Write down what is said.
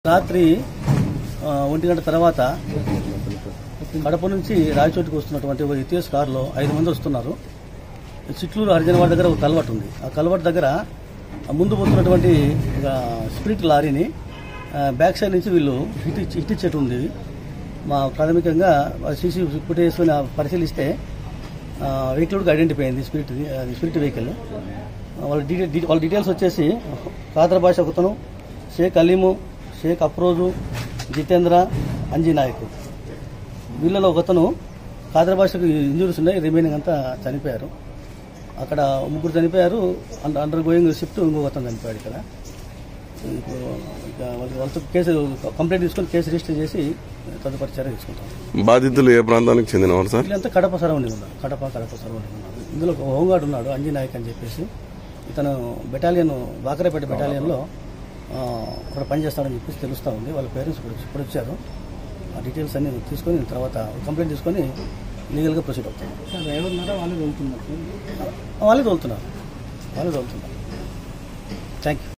రాత్రి 1 గంట తర్వాత కడప నుంచి రాయచోటికి వస్తున్నటువంటి ఒక ఇతిఎస్ కారులో 5 మంది వస్తున్నారు. చిట్లూరు హరిజనవాడ దగ్గర ఒక కల్వర్ట్ ఉంది. ఆ కల్వర్ట్ దగ్గర ముందు పోతున్నటువంటి స్పిరిట్ లారీని బ్యాక్ సైడ్ నుంచి వీళ్ళు హిట్ ఇచ్చేట్టు ఉంది. మా ప్రాథమికంగా సీసీ ఫుటేజ్ పరిశీలిస్తే వెహికల్కి ఐడెంటిఫై అయింది స్పిరిట్ వెహికల్. వాళ్ళ డీటెయిల్స్ వచ్చేసి ఖాదర్ భాష ఒకతను, షేక్ అలీము, షేక్ అఫ్రోజు, జితేంద్ర, అంజీ నాయక్. వీళ్ళలో ఒకతను ఖాదర్ భాషకు ఇంజూరీస్ ఉన్నాయి, రిమైనింగ్ అంతా చనిపోయారు. అక్కడ 3 చనిపోయారు. అండర్ గోయింగ్ షిఫ్ట్ ఇంకొకతను చనిపోయాడు. ఇక్కడ వాళ్ళతో కేసు కంప్లైంట్ తీసుకొని కేసు రిజిస్టర్ చేసి తదుపరి చర్య తీసుకుంటాం. బాధితులు ఏ ప్రాంతానికి చెందినవారు సార్? వీళ్ళంతా కడప సరౌండింగ్ ఉన్నారు. కడప సరౌండింగ్ ఉన్నారు. ఇందులో ఒక హోంగార్డ్ ఉన్నాడు, అంజీ నాయక్ అని చెప్పేసి. ఇతను బెటాలియన్ వాకరేపేట బెటాలియన్లో అక్కడ పనిచేస్తాడని చెప్పేసి తెలుస్తూ ఉంది. వాళ్ళ పేరెంట్స్ ఇప్పుడు వచ్చారు. ఆ డీటెయిల్స్ అన్ని తీసుకొని తర్వాత కంప్లైంట్ తీసుకొని లీగల్గా ప్రొసీడ్ అవుతారు. వాళ్ళే తోలుతున్నారు. Thank you.